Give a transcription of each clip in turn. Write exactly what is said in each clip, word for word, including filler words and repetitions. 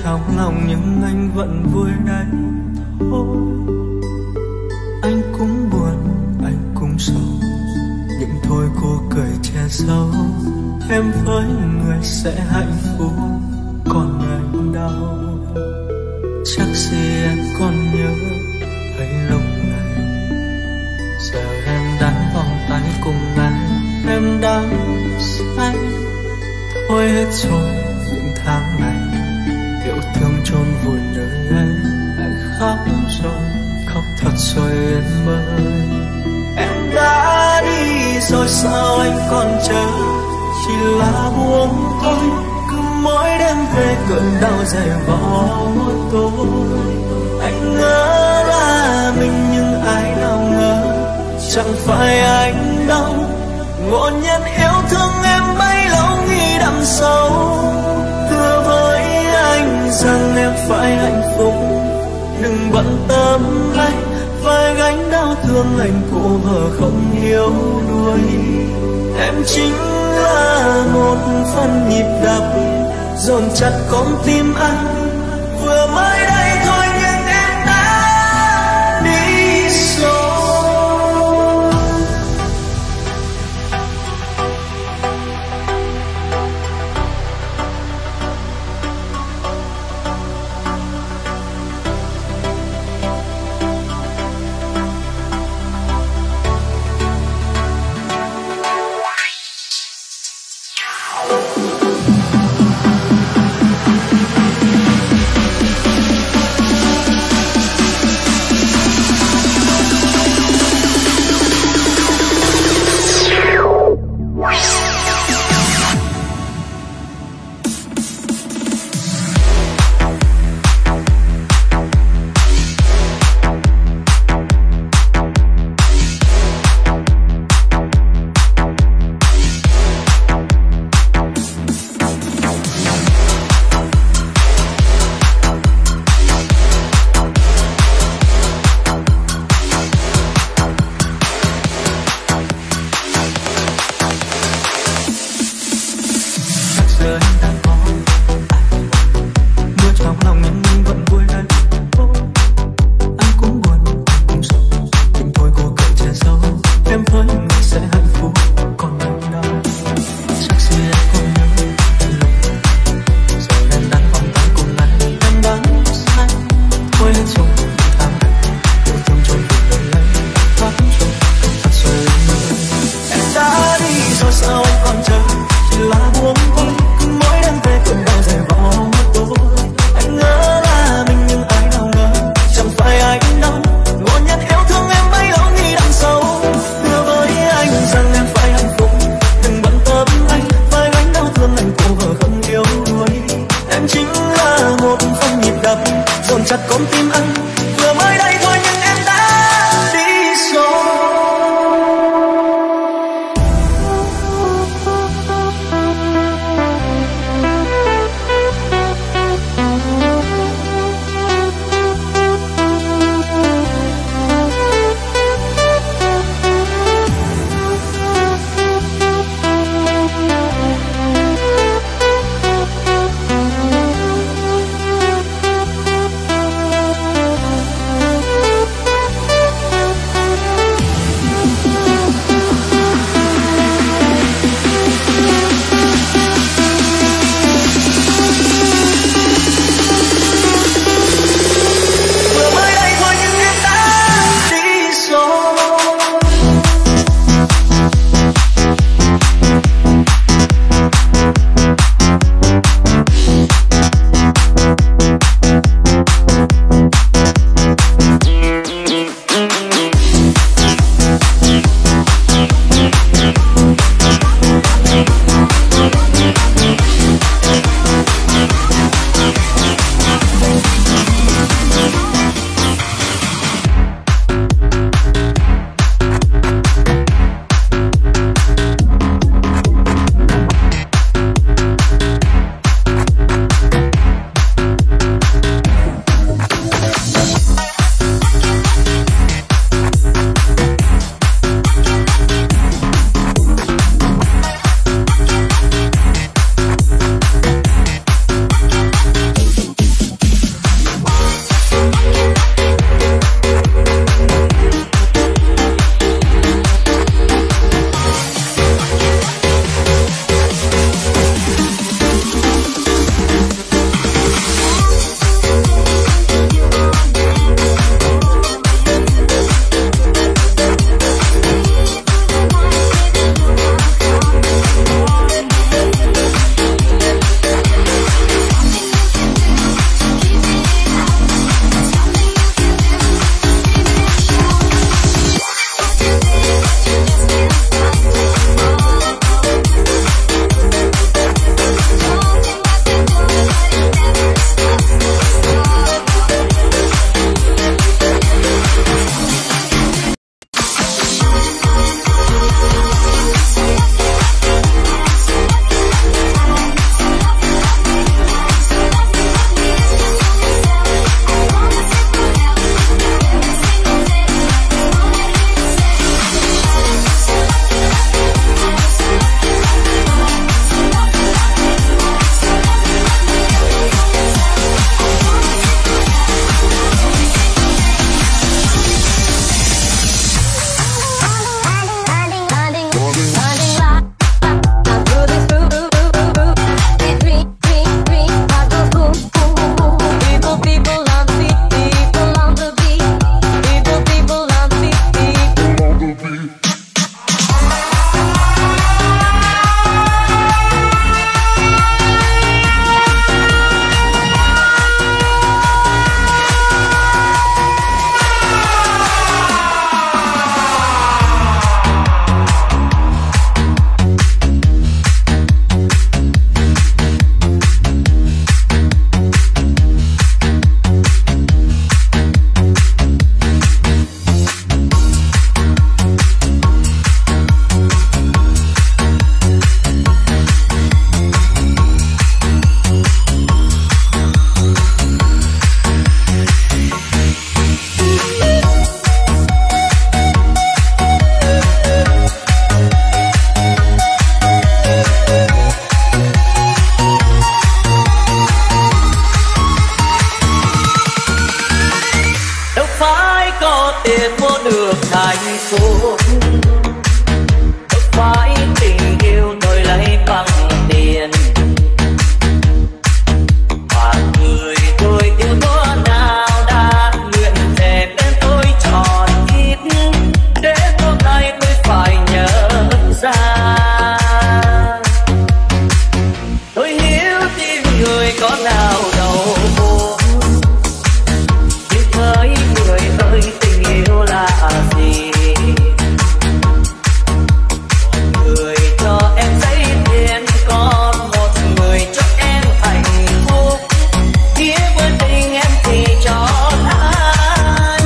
tháo lòng nhưng anh vẫn vui đấy thôi. Anh cũng buồn, anh cũng sầu, nhưng thôi cô cười che giấu. Em với người sẽ hạnh phúc, còn anh đau. Chắc gì em còn nhớ ấy lúc này, giờ em đã vòng tay cùng anh, em đang say. Thôi hết rồi những tháng này, yêu thương chôn vùi nơi ấy. Anh khóc rồi, khóc thật rồi em ơi. Em đã đi rồi sao anh còn chờ, chỉ là buông thôi. Cứ mỗi đêm về cơn đau dày vò tôi. Anh ngỡ là mình nhưng ai nào ngờ, chẳng phải anh đâu. Ngộ nhân yêu thương em bấy lâu nghĩ đậm sâu. Thưa với anh rằng em phải hạnh phúc, đừng bận tâm anh phải gánh đau thương anh cô vợ không yêu đuổi. Em chính là một phần nhịp đập dồn chặt con tim anh, vừa mới đây thôi nhưng em đã đi rồi. để mua được hạnh phúc. Phải tình yêu tôi lấy bằng tiền, và người tôi yêu có nào đã nguyện thề bên tôi tròn ít, để hôm nay tôi phải nhớ ra. Tôi hiểu tim người có nào đâu buồn, nhưng với người ơi tình yêu là gì? Người cho em giấy tiền, còn một người cho em hạnh phúc. Nghĩa với tình em thì trọn ai?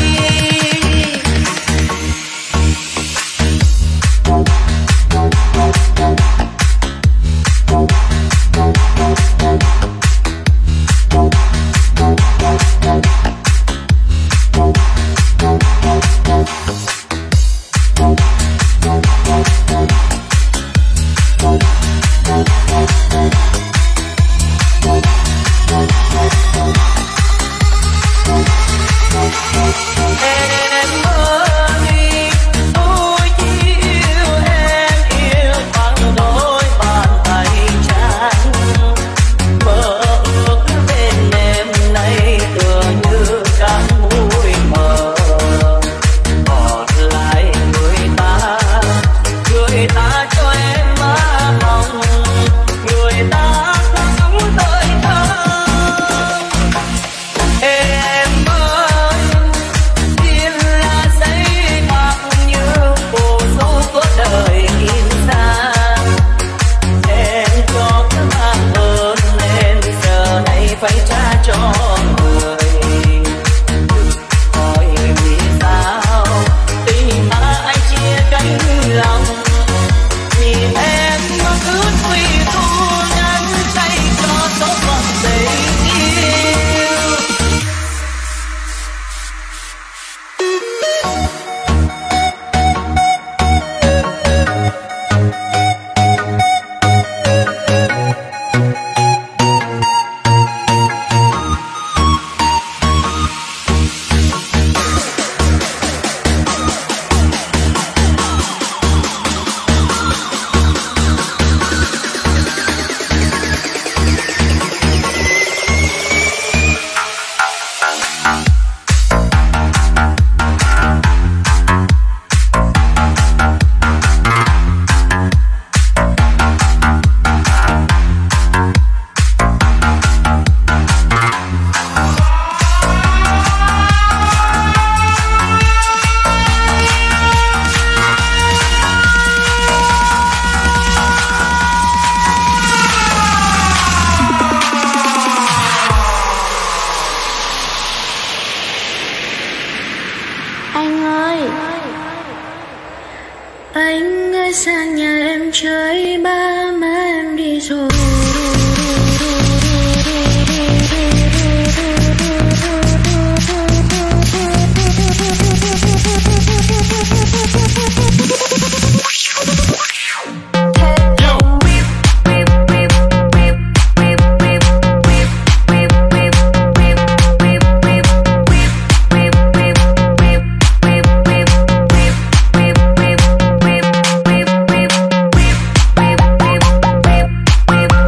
Anh ơi sang nhà em chơi, ba má em đi rồi. We'll be right back.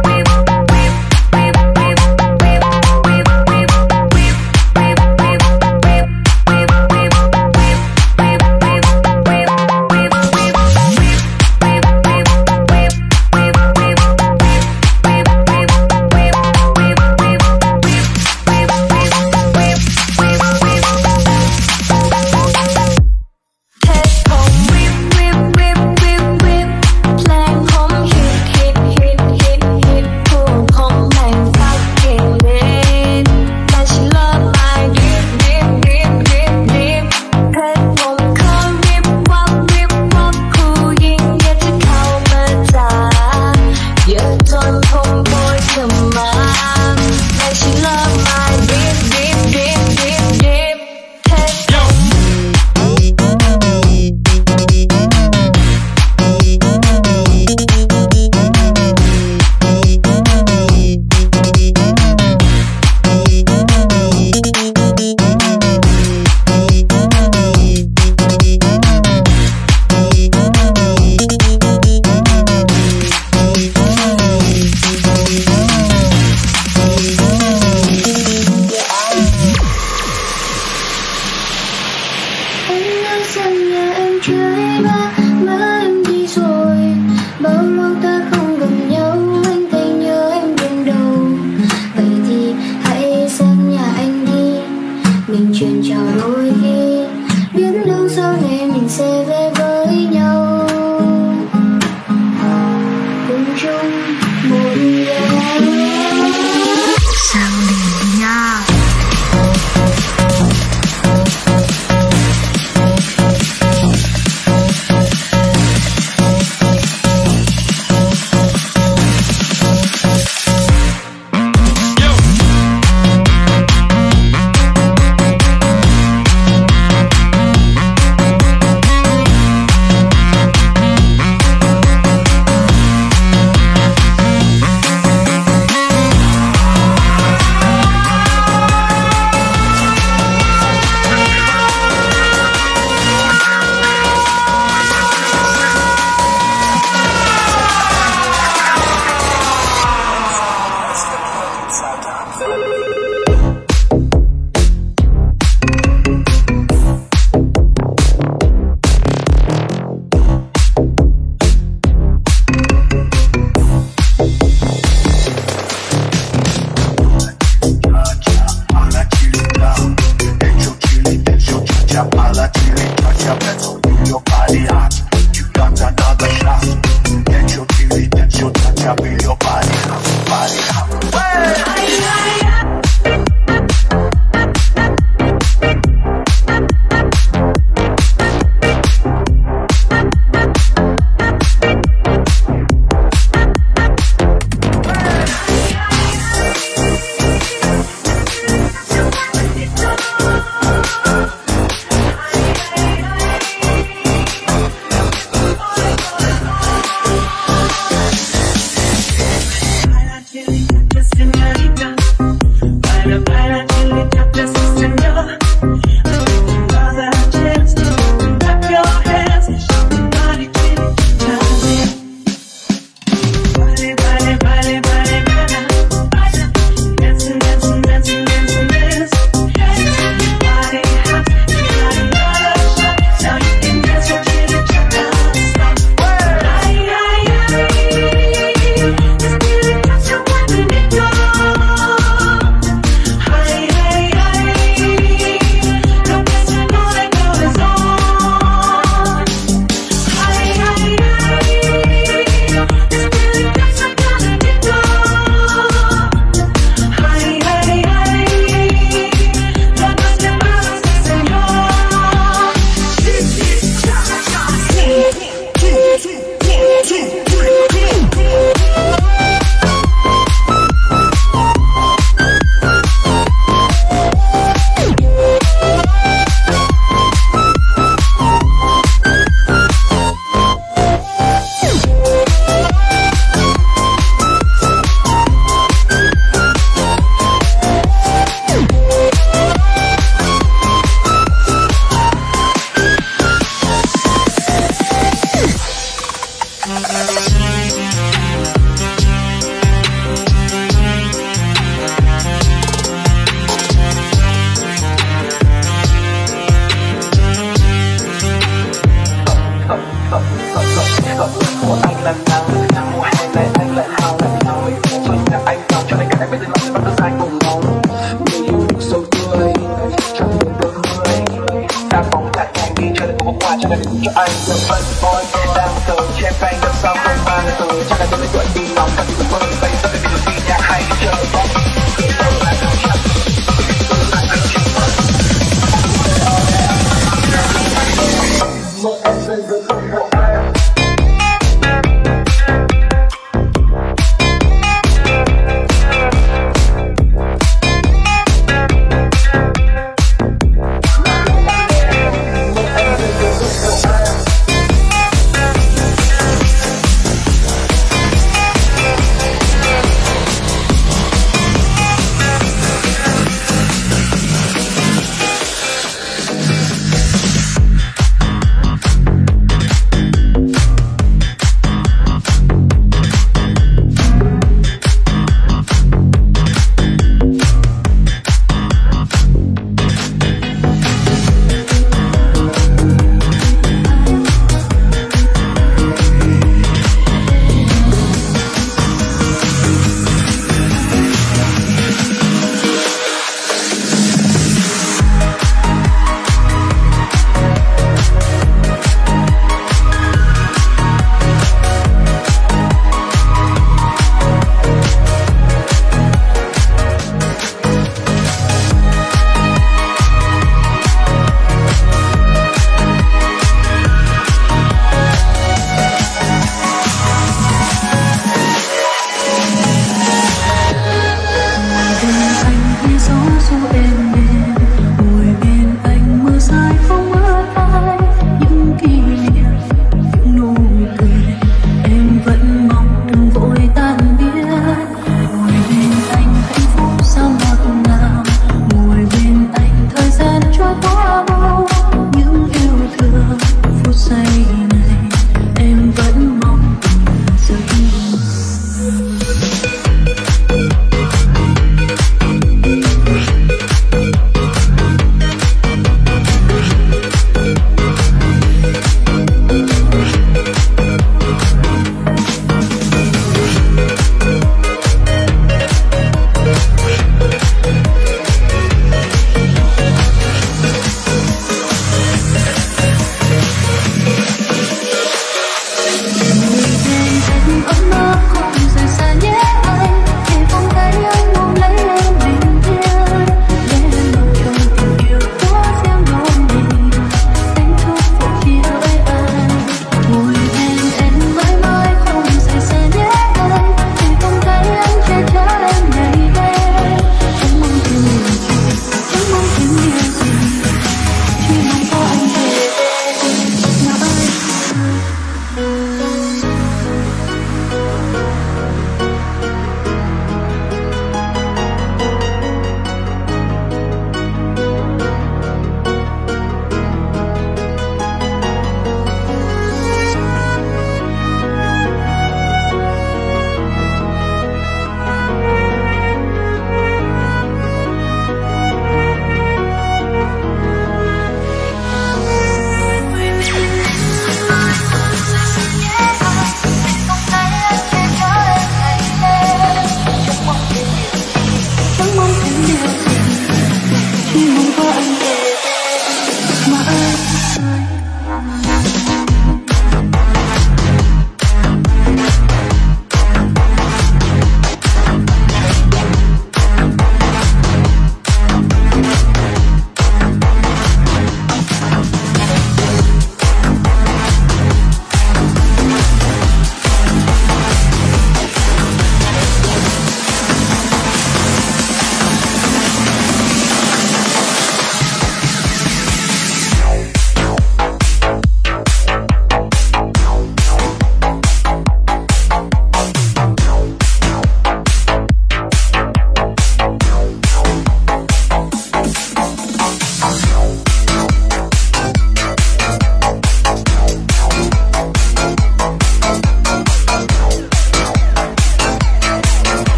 chơi ba má em đi rồi. Bao lâu ta không gặp nhau, anh thấy nhớ em buồn đầu. Vậy thì hãy sang nhà anh đi, mình chuyện trò đôi khi, biết đâu sau này mình sẽ về với nhau, cùng chung một nhà. Sang liền nha.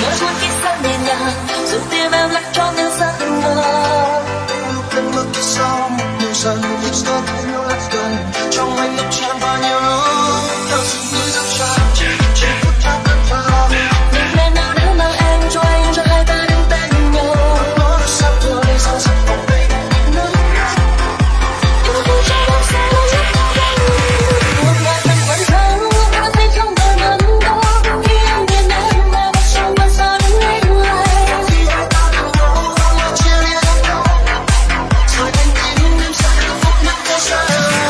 mỗi một kiếp sáng nhẹ nhàng giúp tim em lắc cho những giấc mơ. Cơn mưa kia sau một mùa dần những giấc mơ lắc gần trong anh ngập tràn vào nhiều lúc theo sự vui dập tràn trên phút chốc cơn vào nên nào đã mang em cho anh cho hai ta đứng bên nhau. nó đã sắp vơi sao giấc mộng đây nắng yêu thương cho em sẽ luôn rất đau đớn. Một ngày mình vẫn thắng đã thấy trong đời mình đó khi em nhìn em mà một trong mắt sao đứng yên lại. khi hai ta cùng nhau không ai chia lìa nhau rồi anh tin em sẽ hạnh phúc nhất thế gian.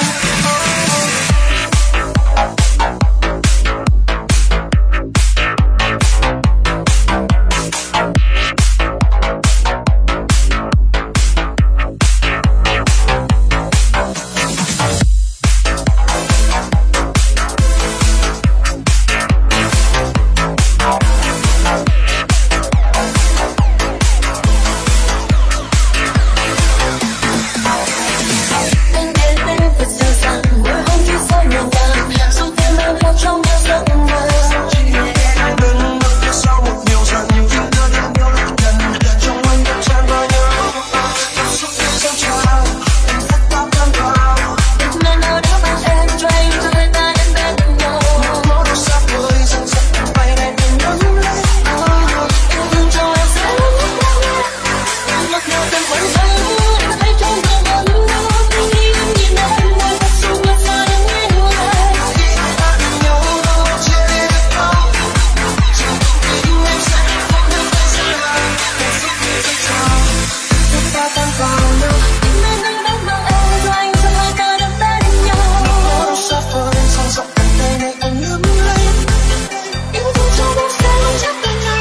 Anh biết em thật dịu dàng mỗi hôm khi sao nhẹ nhàng giúp tim em vào trong những giấc mơ. Đừng bước phía sau một nhiều dần những đưa đến nhau lắm gần trong anh ngập tràn vào nhau cảm xúc như dâng trào anh rất bao cơn vào Nên nào đã mang em cho anh cho hai ta đến bên nhau. nó đã sắp vơi dần dần bay này đừng nắm lấy Yêu thương cho em sẽ luôn rất đau đớn. Mặc dù từng vẫn thắng đã thấy trong đời mình đó khi em nhìn em mà một trong mắt sao đứng yên lại. khi hai ta cùng nhau không ai chia lìa nhau rồi anh tin em sẽ hạnh phúc nhất thế gian. Cảm xúc như dâng trào rất bao cơn vào nhau Nên anh đã mang em cho anh cho hai ta đến bên nhau. nó đã sắp vơi dần dần tay này anh nắm lấy Yêu thương cho em sẽ luôn chắc bên anh.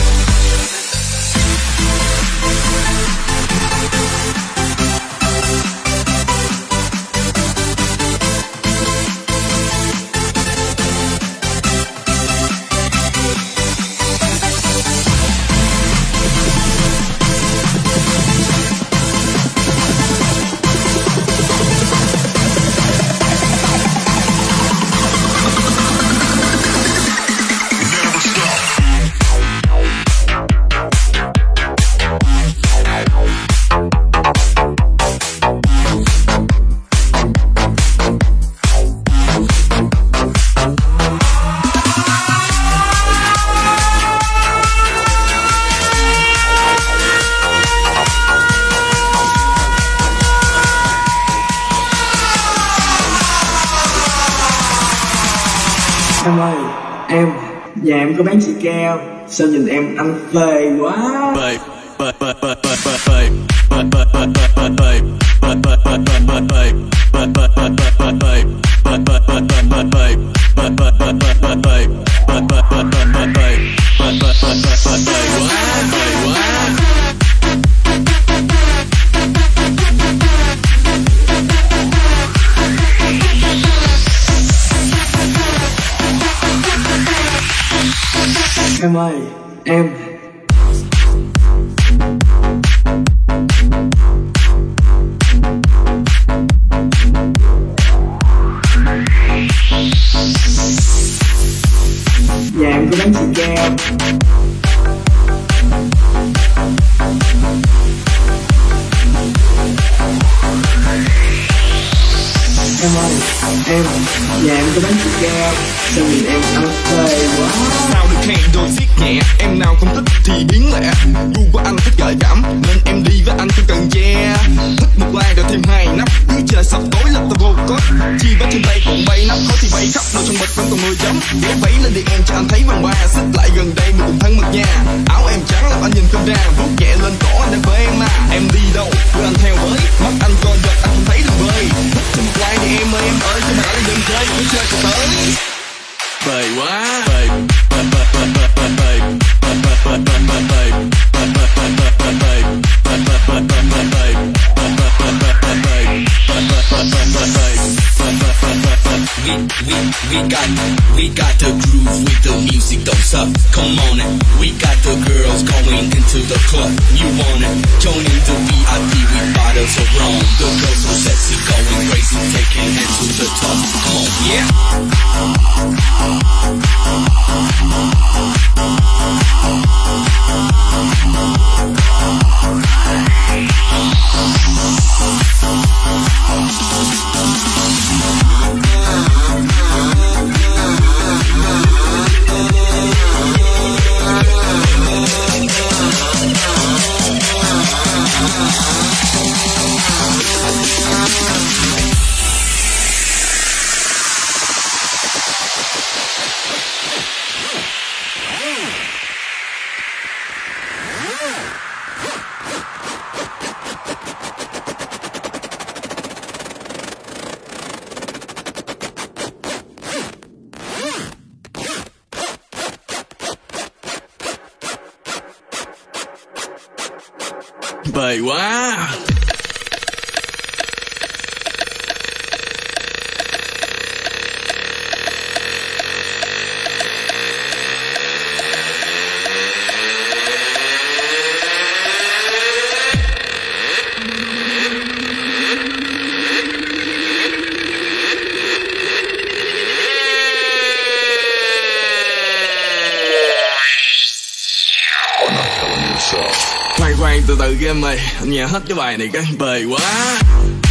Em ơi, em, nhà em có bán xì keo, sao nhìn em anh phê quá. Em ơi, em. Nhà em có bán xì keo. Em ơi, em, nhà em có bán xì keo, sao nhìn em ăn phê quá. Sao được hẹn rồi siết nhẹ, em nào không thích thì biến lẻ. Gu của anh thích gợi cảm, nên em đi với anh không cần che. Thích một like rồi thêm hai nắp, cứ trời sập tối là tao vô cốt. Chi vết trên tay còn bay nắp, khói thì bay khắp nơi trong bịch vẫn còn mười chấm. Ghé váy lên đi em cho anh thấy vàng ba, xích lại gần đây mình cùng thân mật nha. Áo em trắng làm anh nhìn không ra, vuốt nhẹ lên cổ anh đang với em mà. Em đi đâu, đưa anh theo với, mắt anh co giật anh không thấy đường bơi. Thích thêm một like thì em ơi em ơi, cho mà ở đây đừng chơi, cứ chơi cho tới. Bầy quá, bầy, bầy, bầy, bầy, bầy, bầy, bầy, bầy, bầy, bầy, bầy, bầy, bầy, bầy, bầy, We, we, we got, we got the groove with the music, don't suck. Come on it, we got the girls going into the club. You want it? Join in the V I P with bottles of rum. The girls so sexy, going crazy, taking it to the top. Come on, yeah. bề quá. Khoan khoan từ từ game mày, anh nghe hết cái bài này cái bề quá.